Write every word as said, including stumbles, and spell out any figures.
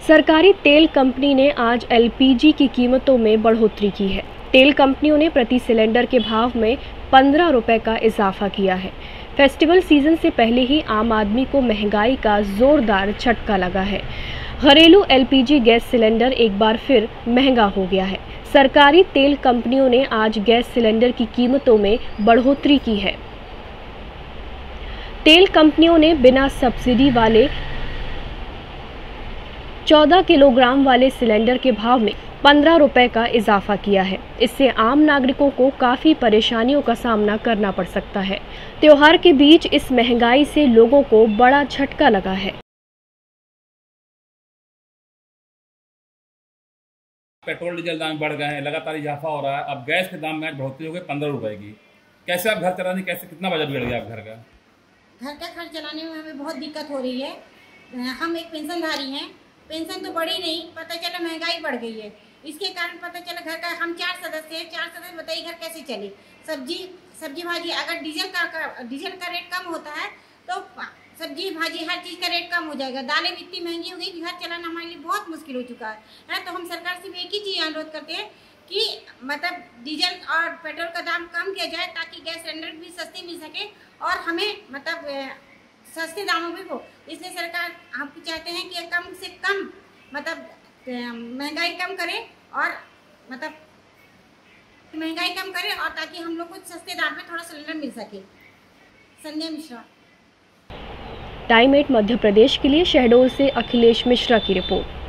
सरकारी तेल कंपनी ने आज एल पी जी की कीमतों में बढ़ोतरी की है। तेल कंपनियों ने प्रति सिलेंडर के भाव में पंद्रह रुपए का इजाफा किया है। फेस्टिवल सीजन से पहले ही आम आदमी को महंगाई का जोरदार झटका लगा है। घरेलू L P G gas cylinder एक बार फिर महंगा हो गया है। सरकारी तेल कंपनियों ने आज गैस सिलेंडर की कीमतों में बढ़ोतरी की है। तेल कंपनियों ने बिना सब्सिडी वाले चौदह किलोग्राम वाले सिलेंडर के भाव में पंद्रह रुपए का इजाफा किया है। इससे आम नागरिकों को काफी परेशानियों का सामना करना पड़ सकता है। त्योहार के बीच इस महंगाई से लोगों को बड़ा झटका लगा है। पेट्रोल डीजल दाम बढ़ गए हैं, लगातार इजाफा हो रहा है। अब गैस के दाम में बढ़ोतरी हो गई पंद्रह रुपए की। कैसे आप घर चलाने, कैसे कितना बजट बिगड़ गया आप घर का? घर का खर्च चलाने में हमें बहुत दिक्कत हो रही है। हम एक पेंशनधारी हैं, पेंशन तो बढ़ी नहीं, पता चला महंगाई बढ़ गई है। इसके कारण पता चला घर का हम चार सदस्य हैं, चार सदस्य बताइए घर कैसे चले। सब्जी सब्जी भाजी अगर डीजल का डीजल का रेट कम होता है तो सब्जी भाजी हर चीज़ का रेट कम हो जाएगा। दालें भी इतनी महंगी हो गई कि घर चलाना हमारे लिए बहुत मुश्किल हो चुका है है तो हम सरकार से भी एक ही चीज़ अनुरोध करते हैं कि मतलब डीजल और पेट्रोल का दाम कम किया जाए ताकि गैस सिलेंडर भी सस्ती मिल सके और हमें मतलब सस्ते दामों में हो। इसलिए सरकार हम चाहते हैं कि कम से कम मतलब महंगाई कम करे और मतलब महंगाई कम करे और ताकि हम लोग को सस्ते दाम में थोड़ा सिलेंडर मिल सके। संजय मिश्रा, टाइम एट मध्य प्रदेश के लिए शहडोल से अखिलेश मिश्रा की रिपोर्ट।